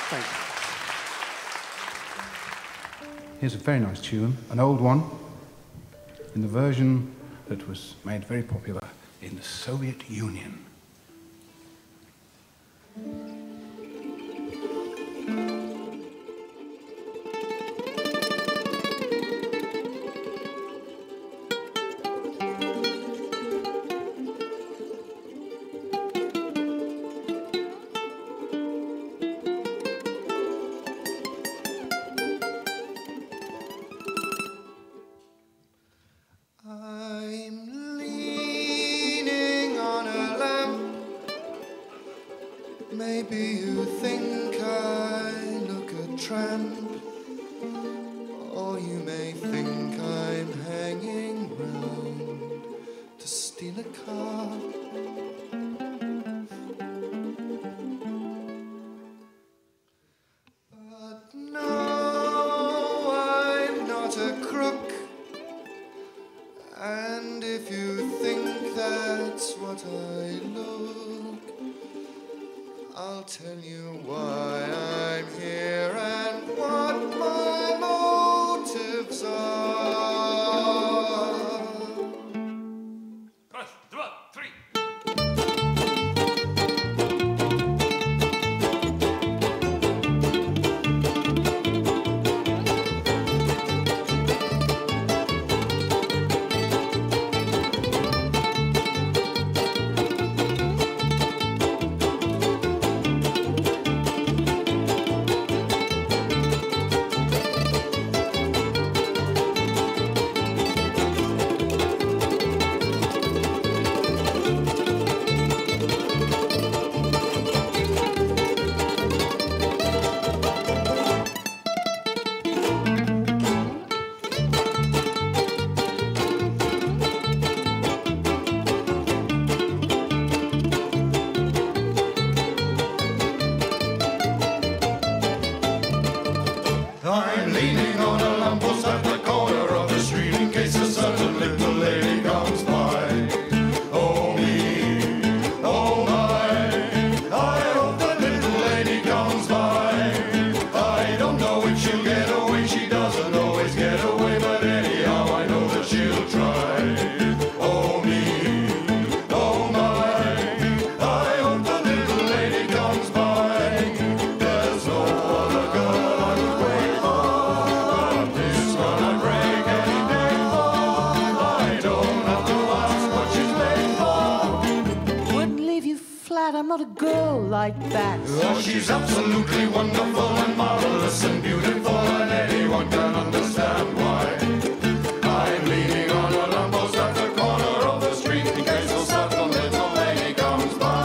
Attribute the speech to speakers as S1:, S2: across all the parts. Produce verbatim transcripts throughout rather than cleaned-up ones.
S1: Thank you.
S2: Here's a very nice tune, an old one, in the version that was made very popular in the Soviet Union.
S3: Maybe you think I look a tramp, or you may think I'm hanging round to steal a car. But no, I'm not a crook, and if you think that's what I look, I'll tell you why I'm here and what my motives are.
S4: Раз, два, три.
S3: I'm leaning on a lamppost at the corner of the street in case a certain little lady comes by. Oh me, oh my, I hope the little lady comes by. I don't know if she'll get away, she doesn't always get away, but anyhow I know that she'll try. Oh me, oh my, I hope the little lady comes by. There's no other girl I would wait for. This one I break any day for. I don't have to ask what she's made for.
S1: Wouldn't leave you flat, I'm not a girl like that.
S3: Oh, she's absolutely wonderful and marvelous and beautiful, and anyone can understand why. I'm leaning on a lamppost at the corner of the street in case a certain little lady comes by.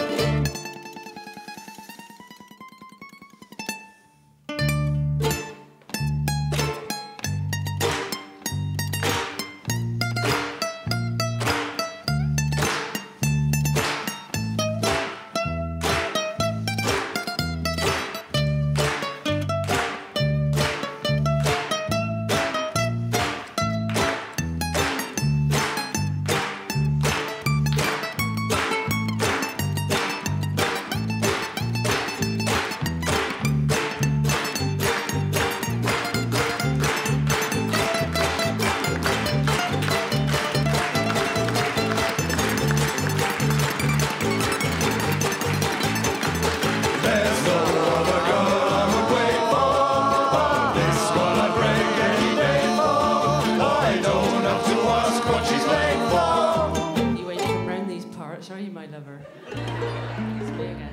S3: There's no other girl I would wait for. This one I break any day for. I don't have to ask what she's made for.
S5: You ain't from round these parts, are you, my lover? It's me again.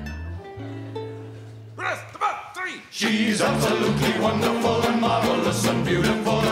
S4: Раз, два, три.
S3: She's absolutely wonderful and marvelous and beautiful,